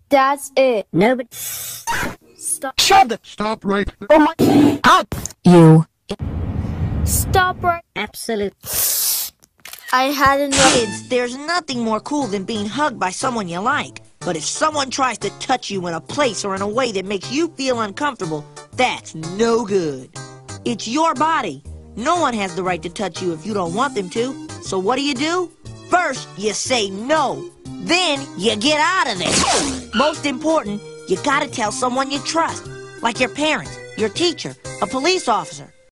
That's it. No, but... Stop. Shut it! Stop right. Oh my... Out! You. Stop right. Absolute... I had enough. Kids, there's nothing more cool than being hugged by someone you like. But if someone tries to touch you in a place or in a way that makes you feel uncomfortable, that's no good. It's your body. No one has the right to touch you if you don't want them to. So what do? First, you say no. Then, you get out of there. Most important, you gotta tell someone you trust. Like your parents, your teacher, a police officer.